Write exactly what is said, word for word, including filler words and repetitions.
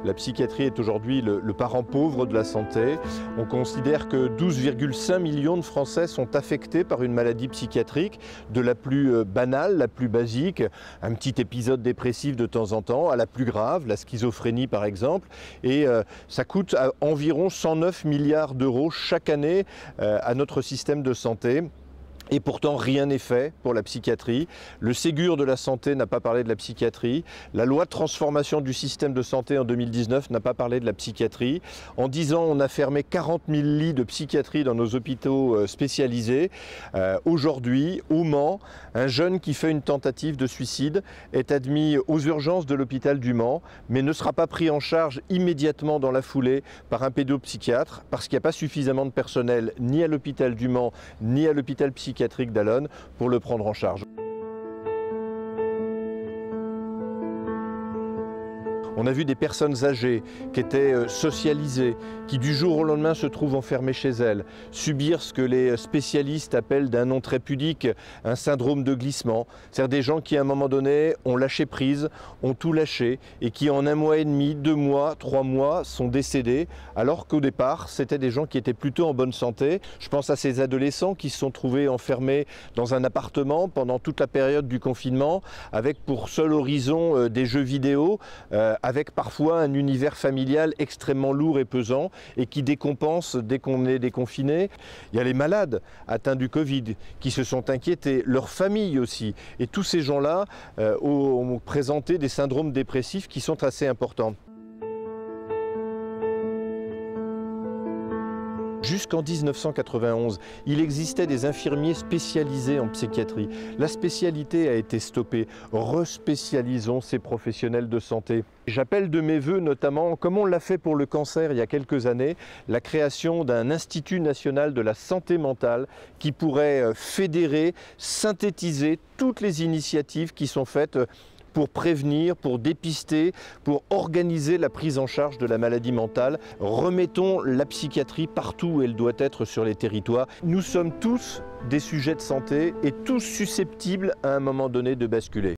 La psychiatrie est aujourd'hui le, le parent pauvre de la santé. On considère que douze virgule cinq millions de Français sont affectés par une maladie psychiatrique, de la plus banale, la plus basique, un petit épisode dépressif de temps en temps, à la plus grave, la schizophrénie par exemple. Et euh, ça coûte environ cent neuf milliards d'euros chaque année euh, à notre système de santé. Et pourtant, rien n'est fait pour la psychiatrie. Le Ségur de la santé n'a pas parlé de la psychiatrie. La loi de transformation du système de santé en deux mille dix-neuf n'a pas parlé de la psychiatrie. En dix ans, on a fermé quarante mille lits de psychiatrie dans nos hôpitaux spécialisés. Euh, Aujourd'hui, au Mans, un jeune qui fait une tentative de suicide est admis aux urgences de l'hôpital du Mans, mais ne sera pas pris en charge immédiatement dans la foulée par un pédopsychiatre parce qu'il n'y a pas suffisamment de personnel ni à l'hôpital du Mans, ni à l'hôpital psychiatrique d'Allonnes pour le prendre en charge. On a vu des personnes âgées qui étaient socialisées, qui du jour au lendemain se trouvent enfermées chez elles, subir ce que les spécialistes appellent d'un nom très pudique un syndrome de glissement. C'est-à-dire des gens qui à un moment donné ont lâché prise, ont tout lâché et qui en un mois et demi, deux mois, trois mois sont décédés alors qu'au départ c'était des gens qui étaient plutôt en bonne santé. Je pense à ces adolescents qui se sont trouvés enfermés dans un appartement pendant toute la période du confinement avec pour seul horizon euh, des jeux vidéo euh, avec parfois un univers familial extrêmement lourd et pesant et qui décompense dès qu'on est déconfiné. Il y a les malades atteints du Covid qui se sont inquiétés, leurs familles aussi. Et tous ces gens-là euh, ont présenté des syndromes dépressifs qui sont assez importants. Jusqu'en mille neuf cent quatre-vingt-onze, il existait des infirmiers spécialisés en psychiatrie. La spécialité a été stoppée. Respécialisons ces professionnels de santé. J'appelle de mes voeux notamment, comme on l'a fait pour le cancer il y a quelques années, la création d'un Institut national de la santé mentale qui pourrait fédérer, synthétiser toutes les initiatives qui sont faites pour prévenir, pour dépister, pour organiser la prise en charge de la maladie mentale. Remettons la psychiatrie partout où elle doit être sur les territoires. Nous sommes tous des sujets de santé et tous susceptibles à un moment donné de basculer.